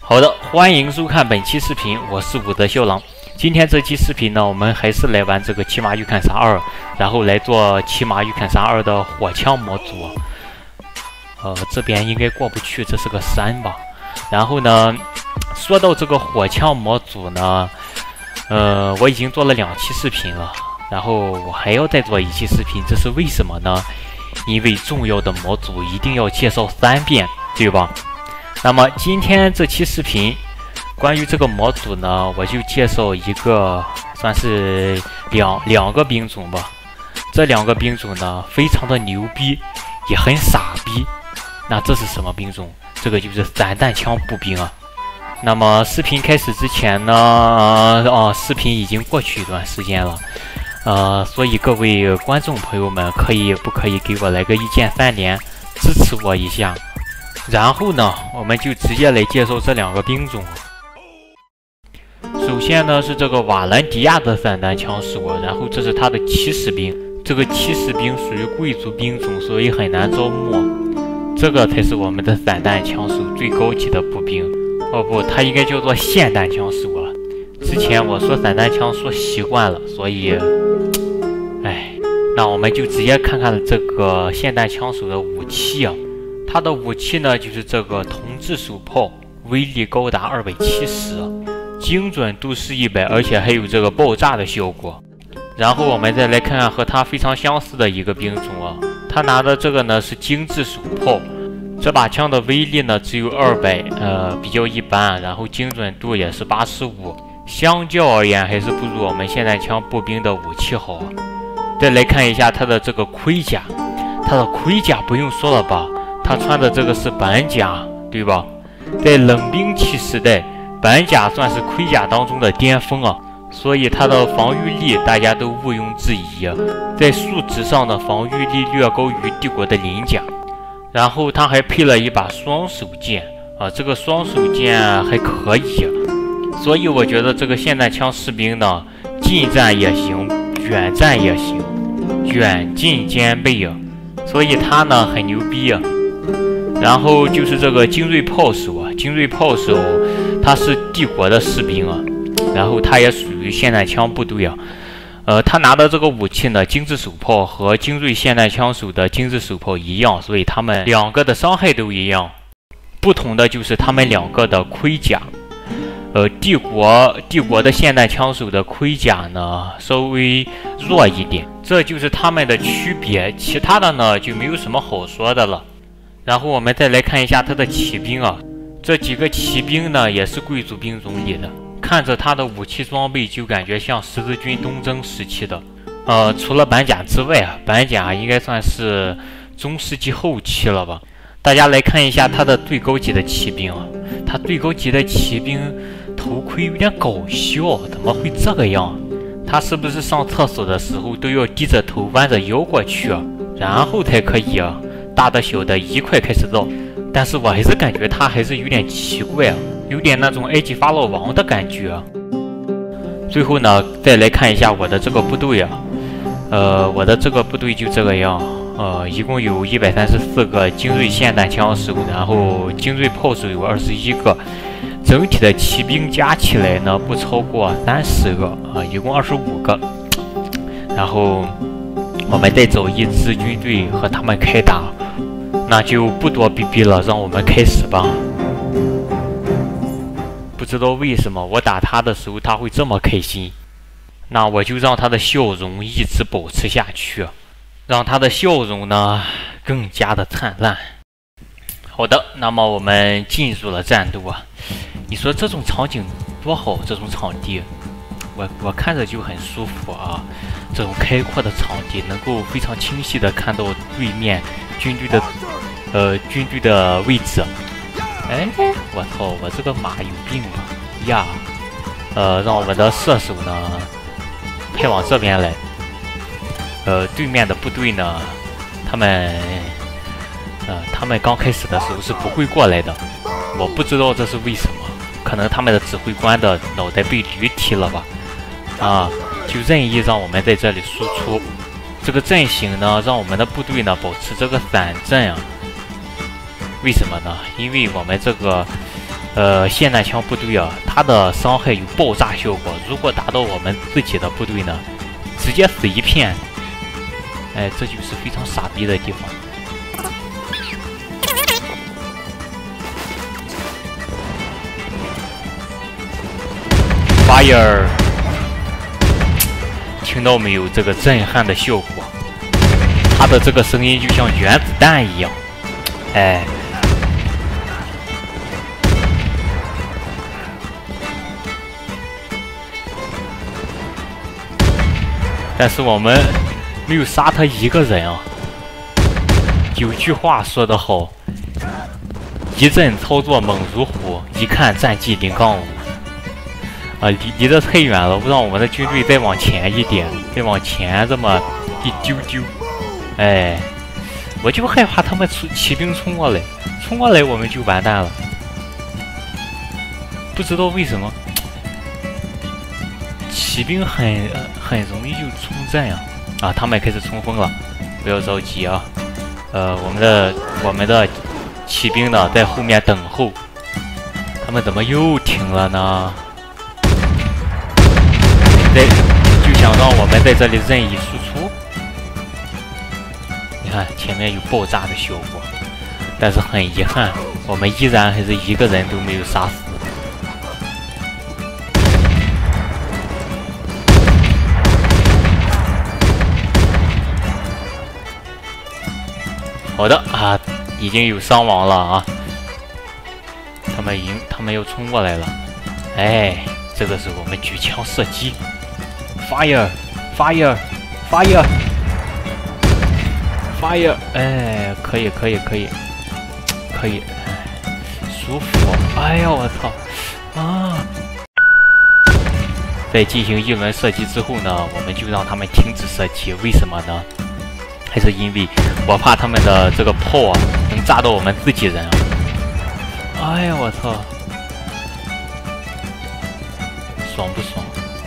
好的，欢迎收看本期视频，我是武德秀郎。今天这期视频呢，我们还是来玩这个骑马预看杀2，然后来做骑马预看杀2的火枪模组。这边应该过不去，这是个山吧。然后呢，说到这个火枪模组呢，我已经做了2期视频了，然后我还要再做1期视频，这是为什么呢？因为重要的模组一定要介绍3遍，对吧？那么今天这期视频关于这个模组呢，我就介绍一个算是两个兵种吧。这2个兵种呢，非常的牛逼，也很傻逼。那这是什么兵种？这个就是散弹枪步兵啊。那么视频开始之前呢，视频已经过去一段时间了，所以各位观众朋友们，不可以给我来个一键3连，支持我一下？然后呢，我们就直接来介绍这2个兵种。首先呢是这个瓦兰迪亚的散弹枪手，然后这是他的骑士兵。这个骑士兵属于贵族兵种，所以很难招募。这个才是我们的散弹枪手最高级的步兵。哦不，它应该叫做霰弹枪手啊。之前我说散弹枪说习惯了，所以，那我们就直接看看这个霰弹枪手的武器啊。它的武器呢就是这个铜质手炮，威力高达270，精准度是100，而且还有这个爆炸的效果。然后我们再来看看和它非常相似的一个兵种啊，他拿的这个呢是精致手炮，这把枪的威力呢只有200，比较一般，然后精准度也是85，相较而言还是不如我们霰弹枪步兵的武器好。再来看一下它的这个盔甲，它的盔甲不用说了吧，他穿的这个是板甲，对吧？在冷兵器时代，板甲算是盔甲当中的巅峰啊，所以它的防御力大家都毋庸置疑啊。在数值上的防御力略高于帝国的鳞甲。然后它还配了一把双手剑啊，这个双手剑还可以，所以我觉得这个霰弹枪士兵呢，近战也行，远战也行，远近兼备啊，所以它呢很牛逼啊。然后就是这个精锐炮手啊，精锐炮手他是帝国的士兵啊，然后他也属于霰弹枪部队啊。他拿的这个武器呢，精致手炮和精锐霰弹枪手的精致手炮一样，所以他们2个的伤害都一样。不同的就是他们2个的盔甲。帝国的霰弹枪手的盔甲呢稍微弱一点，这就是他们的区别。其他的呢就没有什么好说的了。然后我们再来看一下他的骑兵啊，这几个骑兵呢也是贵族兵种里的，看着他的武器装备就感觉像十字军东征时期的。除了板甲之外啊，板甲应该算是中世纪后期了吧。大家来看一下他的最高级的骑兵啊，他最高级的骑兵头盔有点搞笑，怎么会这个样？他是不是上厕所的时候都要低着头弯着腰过去啊，然后才可以啊？大的小的一块开始绕，但是我还是感觉他还是有点奇怪啊，有点那种埃及法老王的感觉啊。最后呢，再来看一下我的这个部队啊，我的这个部队就这个样，一共有134个精锐霰弹枪手，然后精锐炮手有21个，整体的骑兵加起来呢不超过30个啊，一共25个。然后我们再找一支军队和他们开打。那就不多逼逼了，让我们开始吧。不知道为什么我打他的时候他会这么开心，那我就让他的笑容一直保持下去，让他的笑容呢更加的灿烂。好的，那么我们进入了战斗啊。你说这种场景多好，这种场地我看着就很舒服啊。这种开阔的场地能够非常清晰的看到对面军队的位置。我操，我这个马有病吧呀！让我们的射手呢派往这边来。对面的部队呢，他们刚开始的时候是不会过来的，我不知道这是为什么，可能他们的指挥官的脑袋被驴踢了吧？就任意让我们在这里输出。这个阵型呢，让我们的部队呢保持这个散阵啊。为什么呢？因为我们这个霰弹枪部队啊，它的伤害有爆炸效果。如果打到我们自己的部队呢，直接死一片。哎，这就是非常傻逼的地方。Fire， 听到没有？这个震撼的效果，它的这个声音就像原子弹一样。哎。但是我们没有杀他一个人啊！有句话说得好，一阵操作猛如虎，一看战绩0-5。离得太远了，让我们的军队再往前一点，再往前这么一丢丢。哎，我就害怕他们骑兵冲过来，我们就完蛋了。不知道为什么。骑兵很容易就冲阵呀！他们开始冲锋了，不要着急啊。我们的骑兵呢在后面等候，他们怎么又停了呢？就想让我们在这里任意输出。你看前面有爆炸的效果，但是很遗憾，我们依然还是一个人都没有杀死。好的啊，已经有伤亡了啊！他们又冲过来了。哎，这个时候我们举枪射击 ，fire， 哎，可以，舒服。哎呀，我操啊！在进行一轮射击之后呢，我们就让他们停止射击。为什么呢？还是因为我怕他们的这个炮啊能炸到我们自己人啊！哎呀，我操，爽不爽？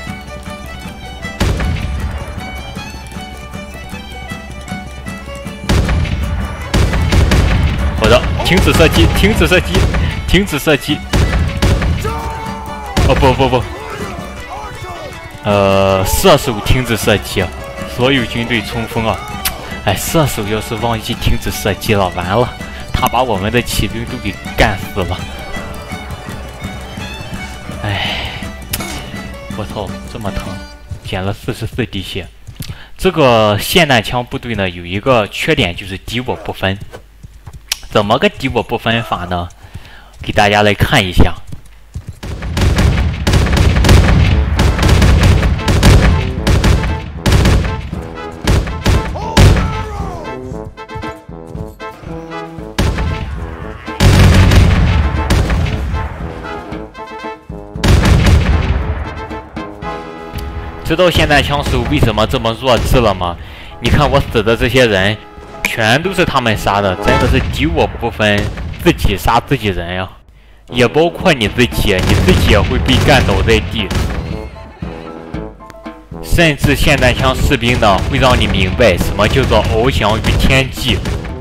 好的，停止射击！哦不，射手停止射击，所有军队冲锋啊！哎，射手要是忘记停止射击了，完了，他把我们的骑兵都给干死了。哎，我操，这么疼，减了44滴血。这个霰弹枪部队呢，有一个缺点就是敌我不分。怎么个敌我不分法呢？给大家来看一下。知道霰弹枪手为什么这么弱智了吗？你看我死的这些人，全都是他们杀的，真的是敌我不分，自己杀自己人呀！也包括你自己也会被干倒在地。甚至霰弹枪士兵呢，会让你明白什么叫做翱翔于天际。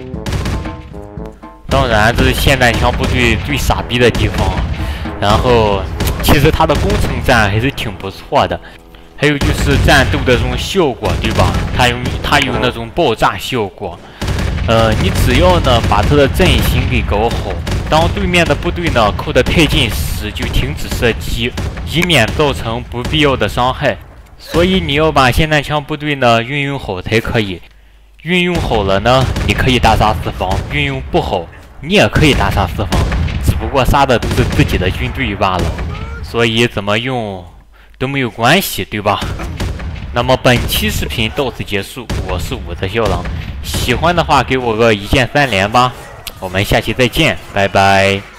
当然，这是霰弹枪部队最傻逼的地方。然后，其实它的攻城战还是挺不错的。还有就是战斗的这种效果，对吧？它有那种爆炸效果。你只要呢把它的阵型给搞好，当对面的部队呢靠得太近时，就停止射击，以免造成不必要的伤害。所以你要把霰弹枪部队呢运用好才可以。运用好了呢，你可以大杀四方；运用不好，你也可以大杀四方，只不过杀的都是自己的军队罢了。所以怎么用都没有关系，对吧？那么本期视频到此结束，我是武则小狼，喜欢的话给我个一键3连吧，我们下期再见，拜拜。